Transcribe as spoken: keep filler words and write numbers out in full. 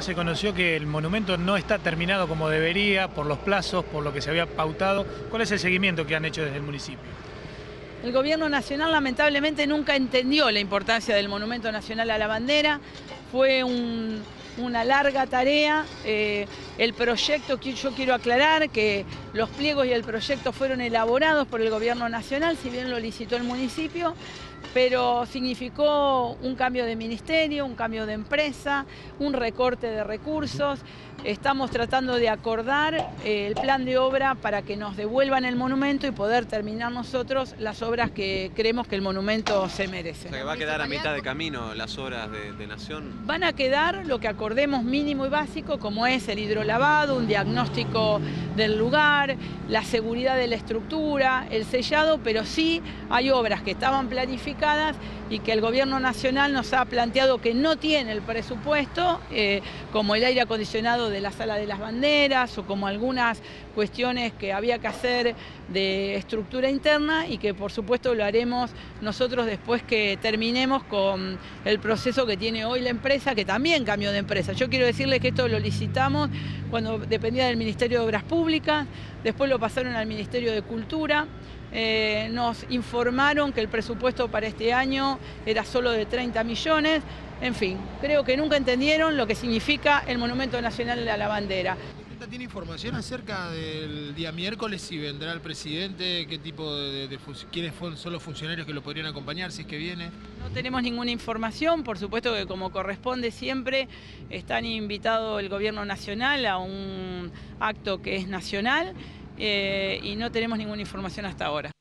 ahora se conoció que el monumento no está terminado como debería, por los plazos, por lo que se había pautado. ¿Cuál es el seguimiento que han hecho desde el municipio? El gobierno nacional lamentablemente nunca entendió la importancia del Monumento Nacional a la Bandera. Fue un, una larga tarea. Eh, el proyecto, yo quiero aclarar que los pliegos y el proyecto fueron elaborados por el gobierno nacional, si bien lo licitó el municipio, pero significó un cambio de ministerio, un cambio de empresa, un recorte de recursos. Estamos tratando de acordar eh, el plan de obra para que nos devuelvan el monumento y poder terminar nosotros las obras que creemos que el monumento se merece. O sea, que va a quedar a mitad de camino las obras de, de Nación. Van a quedar lo que acordemos mínimo y básico, como es el hidrolavado, un diagnóstico del lugar, la seguridad de la estructura, el sellado, pero sí hay obras que estaban planificadas y que el gobierno nacional nos ha planteado que no tiene el presupuesto, eh, como el aire acondicionado de la Sala de las Banderas o como algunas cuestiones que había que hacer de estructura interna, y que por supuesto lo haremos nosotros después que terminemos con el proceso que tiene hoy la empresa, que también cambió de empresa. Yo quiero decirles que esto lo licitamos cuando dependía del Ministerio de Obras Públicas, después lo pasaron al Ministerio de Cultura. Eh, nos informaron que el presupuesto para este año era solo de treinta millones. En fin, creo que nunca entendieron lo que significa el Monumento Nacional a la Bandera. ¿Tiene información acerca del día miércoles, si vendrá el presidente, qué tipo de, de, de quiénes son los funcionarios que lo podrían acompañar, si es que viene? No tenemos ninguna información, por supuesto que como corresponde siempre están invitado el gobierno nacional a un acto que es nacional, eh, y no tenemos ninguna información hasta ahora.